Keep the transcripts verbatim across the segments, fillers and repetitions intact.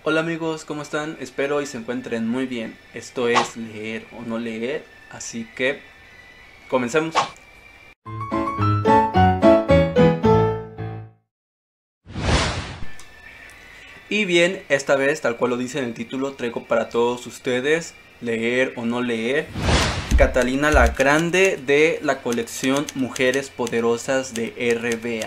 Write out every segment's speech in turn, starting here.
Hola amigos, ¿cómo están? Espero y se encuentren muy bien. Esto es leer o no leer, así que comencemos. Y bien, esta vez, tal cual lo dice en el título, traigo para todos ustedes leer o no leer Catalina la Grande de la colección Mujeres Poderosas de R B A.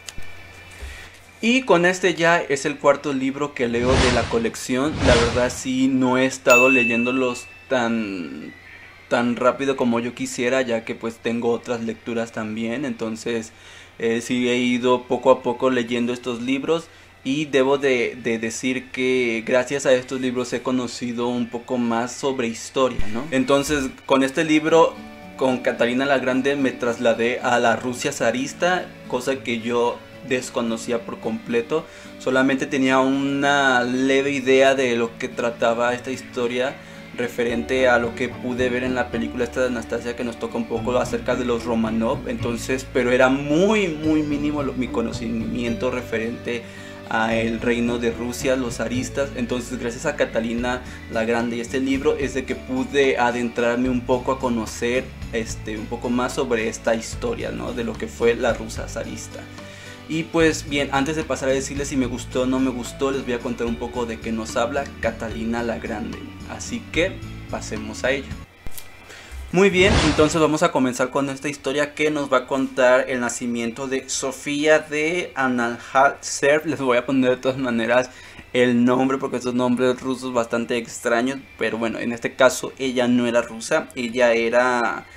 Y con este ya es el cuarto libro que leo de la colección. La verdad sí no he estado leyéndolos tan tan rápido como yo quisiera, ya que pues tengo otras lecturas también. Entonces eh, sí he ido poco a poco leyendo estos libros. Y debo de, de decir que gracias a estos libros he conocido un poco más sobre historia, ¿no? Entonces con este libro, con Catalina la Grande, me trasladé a la Rusia zarista, cosa que yo desconocía por completo. Solamente tenía una leve idea de lo que trataba esta historia, referente a lo que pude ver en la película esta de Anastasia, que nos toca un poco acerca de los Romanov. Entonces, pero era muy muy mínimo lo, mi conocimiento referente a el reino de Rusia, los zaristas. Entonces gracias a Catalina la Grande y este libro es de que pude adentrarme un poco a conocer este un poco más sobre esta historia, ¿no? De lo que fue la Rusia zarista. Y pues bien, antes de pasar a decirles si me gustó o no me gustó, les voy a contar un poco de qué nos habla Catalina la Grande. Así que pasemos a ello. Muy bien, entonces vamos a comenzar con esta historia que nos va a contar el nacimiento de Sofía de Analjaltsev. Les voy a poner de todas maneras el nombre porque estos nombres rusos bastante extraños, pero bueno, en este caso ella no era rusa, ella era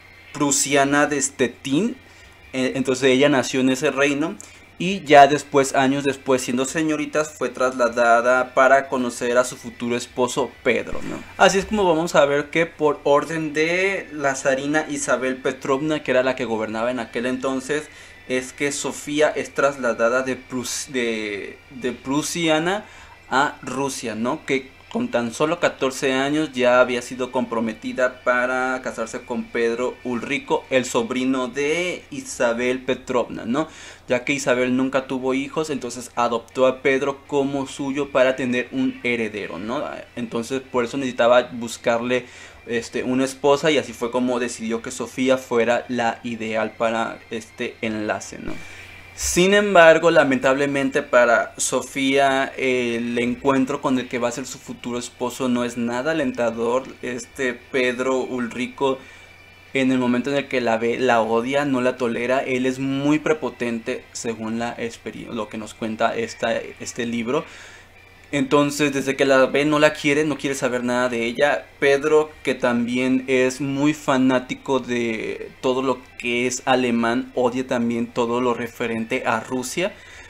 prusiana de Stettin. Entonces ella nació en ese reino y ya después, años después, siendo señoritas, fue trasladada para conocer a su futuro esposo Pedro, ¿no? Así es como vamos a ver que por orden de la zarina Isabel Petrovna, que era la que gobernaba en aquel entonces, es que Sofía es trasladada de, Prus de, de prusiana a Rusia, ¿no? Que con tan solo catorce años ya había sido comprometida para casarse con Pedro Ulrico, el sobrino de Isabel Petrovna, ¿no? Ya que Isabel nunca tuvo hijos, entonces adoptó a Pedro como suyo para tener un heredero, ¿no? Entonces por eso necesitaba buscarle este, una esposa, y así fue como decidió que Sofía fuera la ideal para este enlace, ¿no? Sin embargo, lamentablemente para Sofía, el encuentro con el que va a ser su futuro esposo no es nada alentador. Este Pedro Ulrico, en el momento en el que la ve, la odia, no la tolera. Él es muy prepotente, según la lo que nos cuenta esta, este libro. Entonces, desde que la ve, no la quiere, no quiere saber nada de ella. Pedro, que también es muy fanático de todo lo que es alemán, odia también todo lo referente a Rusia.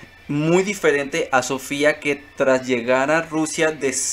Muy diferente a Sofía, que tras llegar a Rusia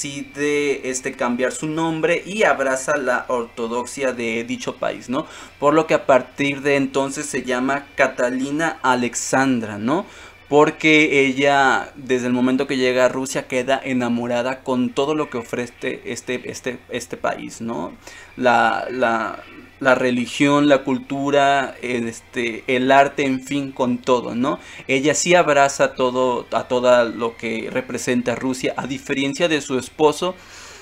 decide este, cambiar su nombre y abraza la ortodoxia de dicho país, ¿no? Por lo que a partir de entonces se llama Catalina Alexandra, ¿no? Porque ella, desde el momento que llega a Rusia, queda enamorada con todo lo que ofrece este, este, este país, ¿no? La, la, la religión, la cultura, este, el arte, en fin, con todo, ¿no? Ella sí abraza todo, a todo lo que representa Rusia, a diferencia de su esposo,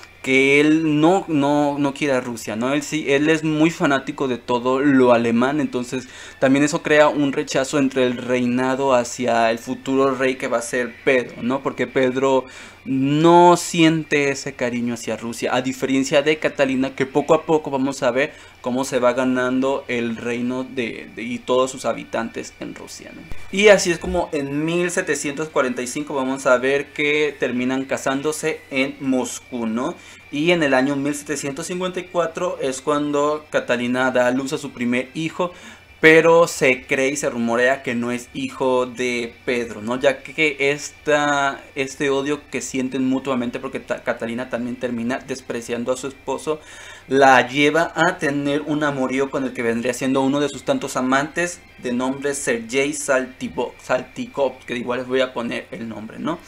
que él no, no, no quiere a Rusia, ¿no? Él sí, él es muy fanático de todo lo alemán. Entonces también eso crea un rechazo entre el reinado hacia el futuro rey que va a ser Pedro, ¿no? Porque Pedro no siente ese cariño hacia Rusia, a diferencia de Catalina, que poco a poco vamos a ver cómo se va ganando el reino de, de y todos sus habitantes en Rusia, ¿no? Y así es como en mil setecientos cuarenta y cinco vamos a ver que terminan casándose en Moscú, ¿no? Y en el año mil setecientos cincuenta y cuatro es cuando Catalina da a luz a su primer hijo, pero se cree y se rumorea que no es hijo de Pedro, ¿no? Ya que esta, este odio que sienten mutuamente, porque Catalina también termina despreciando a su esposo, la lleva a tener un amorío con el que vendría siendo uno de sus tantos amantes, de nombre Sergei Saltykov, que igual les voy a poner el nombre, ¿no?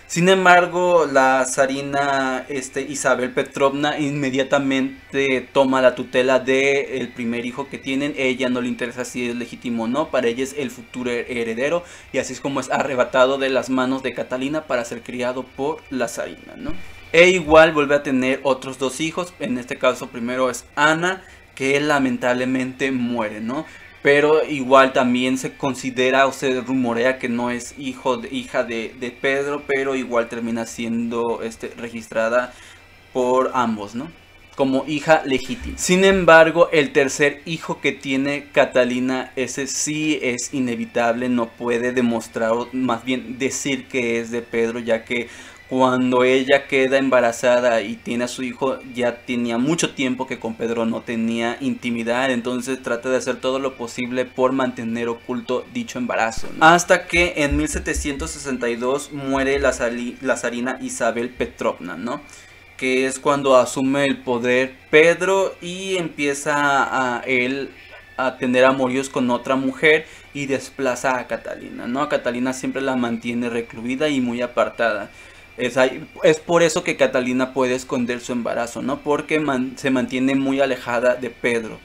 Sin embargo, la zarina este, Isabel Petrovna inmediatamente toma la tutela del primer hijo que tienen. Ella no le interesa si es legítimo o no, para ella es el futuro heredero, y así es como es arrebatado de las manos de Catalina para ser criado por la zarina, ¿no? E igual vuelve a tener otros dos hijos. En este caso primero es Ana, que lamentablemente muere, ¿no? Pero igual también se considera o se rumorea que no es hijo de, hija de, de Pedro, pero igual termina siendo este, registrada por ambos, ¿no? Como hija legítima. Sin embargo, el tercer hijo que tiene Catalina, ese sí es inevitable, no puede demostrar, o más bien decir que es de Pedro, ya que cuando ella queda embarazada y tiene a su hijo, ya tenía mucho tiempo que con Pedro no tenía intimidad, entonces trata de hacer todo lo posible por mantener oculto dicho embarazo, ¿no? Hasta que en mil setecientos sesenta y dos muere la, la zarina Isabel Petrovna, ¿no? Que es cuando asume el poder Pedro y empieza a él a tener amoríos con otra mujer y desplaza a Catalina, ¿no? A Catalina siempre la mantiene recluida y muy apartada. Es, ahí, es por eso que Catalina puede esconder su embarazo, ¿no? Porque man, se mantiene muy alejada de Pedro.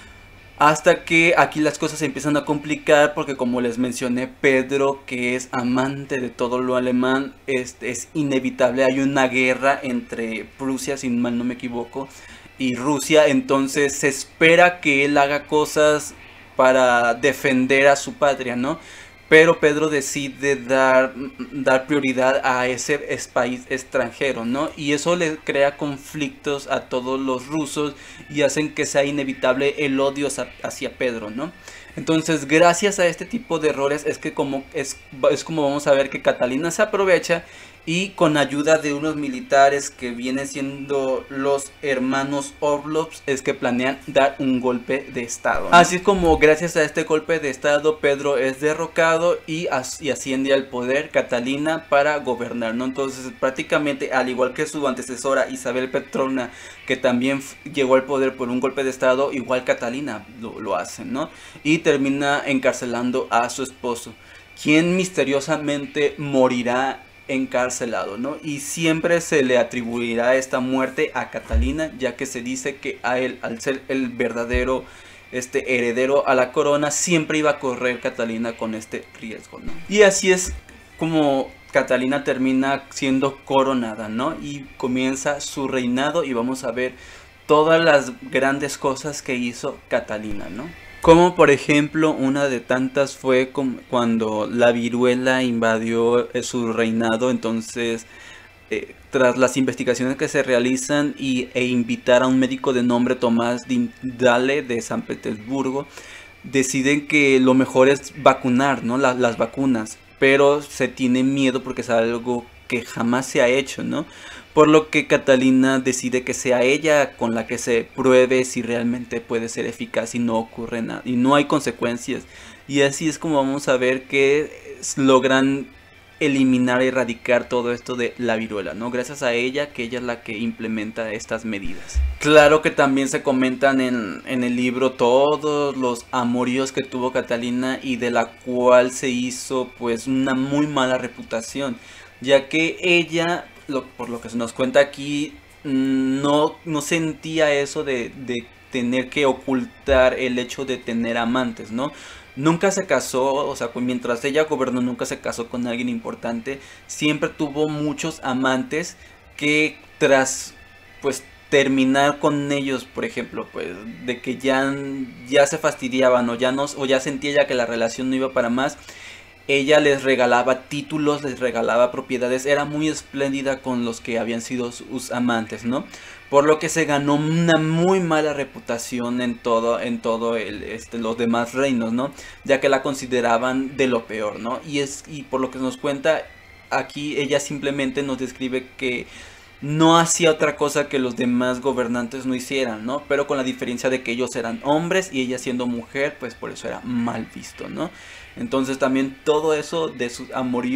Hasta que aquí las cosas se empiezan a complicar porque, como les mencioné, Pedro, que es amante de todo lo alemán, es, es inevitable. Hay una guerra entre Prusia, si mal no me equivoco, y Rusia. Entonces se espera que él haga cosas para defender a su patria, ¿no? Pero Pedro decide dar, dar prioridad a ese país extranjero, ¿no? Y eso le crea conflictos a todos los rusos y hacen que sea inevitable el odio hacia Pedro, ¿no? Entonces, gracias a este tipo de errores es que como es, es como vamos a ver que Catalina se aprovecha y con ayuda de unos militares que vienen siendo los hermanos Orlovs es que planean dar un golpe de estado, ¿no? Así es como gracias a este golpe de estado Pedro es derrocado y, as y asciende al poder Catalina para gobernar, ¿no? Entonces prácticamente al igual que su antecesora Isabel Petrovna, que también llegó al poder por un golpe de estado, igual Catalina lo, lo hace, ¿no? Y termina encarcelando a su esposo, quien misteriosamente morirá encarcelado, ¿no? Y siempre se le atribuirá esta muerte a Catalina, ya que se dice que a él, al ser el verdadero este heredero a la corona, siempre iba a correr Catalina con este riesgo, ¿no? Y así es como Catalina termina siendo coronada, ¿no? Y comienza su reinado y vamos a ver todas las grandes cosas que hizo Catalina, ¿no? Como por ejemplo una de tantas fue cuando la viruela invadió su reinado. Entonces eh, tras las investigaciones que se realizan y, e invitar a un médico de nombre Tomás Dale de San Petersburgo, deciden que lo mejor es vacunar, ¿no? Las, las vacunas, pero se tiene miedo porque es algo que jamás se ha hecho, ¿no? Por lo que Catalina decide que sea ella con la que se pruebe si realmente puede ser eficaz y no ocurre nada y no hay consecuencias. Y así es como vamos a ver que logran eliminar, erradicar todo esto de la viruela, ¿no? Gracias a ella, que ella es la que implementa estas medidas. Claro que también se comentan en, en el libro todos los amoríos que tuvo Catalina y de la cual se hizo pues una muy mala reputación, ya que ella, lo, por lo que se nos cuenta aquí, no, no sentía eso de, de tener que ocultar el hecho de tener amantes, ¿no? Nunca se casó, o sea, mientras ella gobernó nunca se casó con alguien importante. Siempre tuvo muchos amantes que tras, pues, terminar con ellos, por ejemplo, pues, de que ya, ya se fastidiaban o ya, no, o ya sentía ya que la relación no iba para más, ella les regalaba títulos, les regalaba propiedades, era muy espléndida con los que habían sido sus amantes, ¿no? Por lo que se ganó una muy mala reputación en todo, en todo el, este, los demás reinos, ¿no? Ya que la consideraban de lo peor, ¿no? Y, es, y por lo que nos cuenta aquí, ella simplemente nos describe que no hacía otra cosa que los demás gobernantes no hicieran, ¿no? Pero con la diferencia de que ellos eran hombres y ella siendo mujer, pues por eso era mal visto, ¿no? Entonces también todo eso de sus amoríos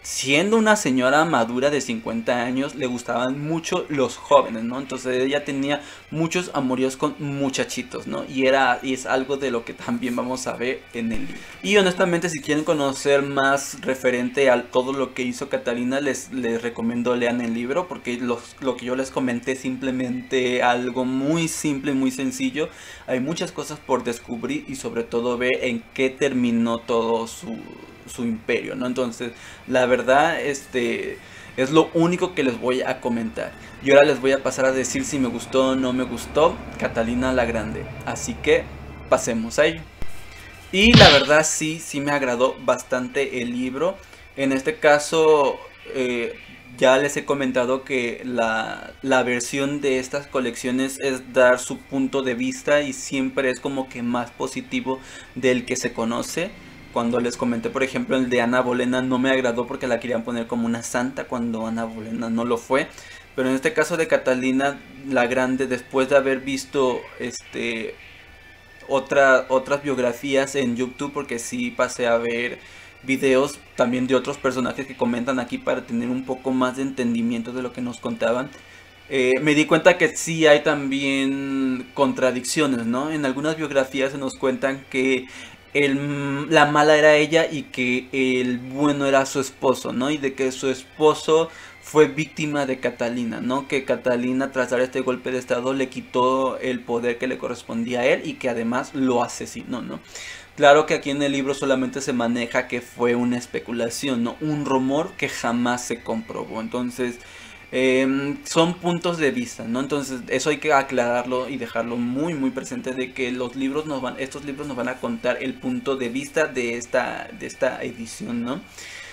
siendo una señora madura de cincuenta años, le gustaban mucho los jóvenes, ¿no? Entonces ella tenía muchos amoríos con muchachitos, ¿no? Y, era, y es algo de lo que también vamos a ver en el libro. Y honestamente, si quieren conocer más referente a todo lo que hizo Catalina, les, les recomiendo lean el libro, porque los, lo que yo les comenté es simplemente algo muy simple, muy sencillo. Hay muchas cosas por descubrir y sobre todo ver en qué terminó todo su... su imperio, ¿no? Entonces, la verdad, este es lo único que les voy a comentar. Y ahora les voy a pasar a decir si me gustó o no me gustó Catalina la Grande. Así que pasemos a ello. Y la verdad sí, sí me agradó bastante el libro. En este caso, eh, ya les he comentado que la, la versión de estas colecciones es dar su punto de vista y siempre es como que más positivo del que se conoce. Cuando les comenté, por ejemplo, el de Ana Bolena no me agradó porque la querían poner como una santa cuando Ana Bolena no lo fue. Pero en este caso de Catalina la Grande, después de haber visto este otra, otras biografías en YouTube, porque sí pasé a ver videos también de otros personajes que comentan aquí para tener un poco más de entendimiento de lo que nos contaban. Eh, me di cuenta que sí hay también contradicciones, ¿no? En algunas biografías se nos cuentan que El, la mala era ella y que el bueno era su esposo, ¿no? Y de que su esposo fue víctima de Catalina, ¿no? Que Catalina, tras dar este golpe de estado, le quitó el poder que le correspondía a él y que además lo asesinó, ¿no? Claro que aquí en el libro solamente se maneja que fue una especulación, ¿no? Un rumor que jamás se comprobó. Entonces, Eh, son puntos de vista, ¿no? Entonces eso hay que aclararlo y dejarlo muy muy presente, de que los libros nos van, estos libros nos van a contar el punto de vista de esta, de esta edición, ¿no?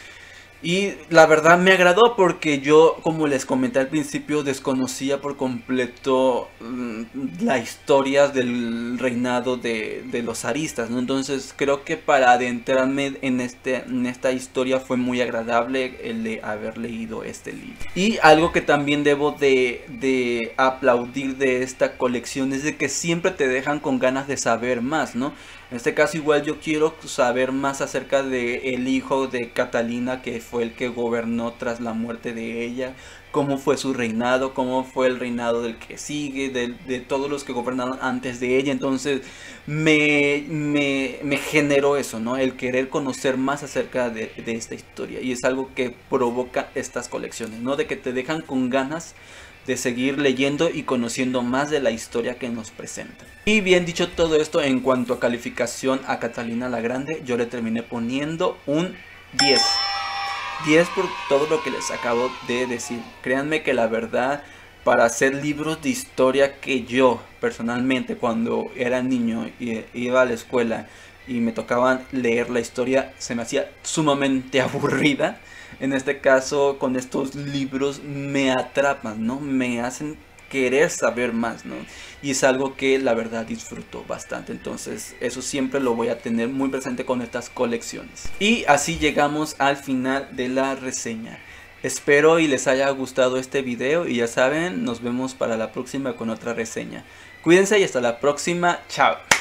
Y la verdad me agradó porque yo, como les comenté al principio, desconocía por completo mmm, la historia del reinado de, de los zaristas, ¿no? Entonces creo que para adentrarme en, este, en esta historia fue muy agradable el de haber leído este libro. Y algo que también debo de, de aplaudir de esta colección es de que siempre te dejan con ganas de saber más, ¿no? En este caso igual yo quiero saber más acerca de el hijo de Catalina, que fue el que gobernó tras la muerte de ella, cómo fue su reinado, cómo fue el reinado del que sigue, de, de todos los que gobernaron antes de ella. Entonces me, me, me generó eso, ¿no? El querer conocer más acerca de, de esta historia, y es algo que provoca estas colecciones, ¿no? De que te dejan con ganas de seguir leyendo y conociendo más de la historia que nos presentan. Y bien, dicho todo esto, en cuanto a calificación a Catalina la Grande, yo le terminé poniendo un diez. diez por todo lo que les acabo de decir. Créanme que la verdad, para hacer libros de historia, que yo personalmente cuando era niño y iba a la escuela y me tocaba leer la historia, se me hacía sumamente aburrida. En este caso, con estos libros me atrapan, ¿no? Me hacen querer saber más, ¿no? Y es algo que la verdad disfruto bastante. Entonces eso siempre lo voy a tener muy presente con estas colecciones. Y así llegamos al final de la reseña. Espero y les haya gustado este video, y ya saben, nos vemos para la próxima con otra reseña. Cuídense y hasta la próxima. Chao.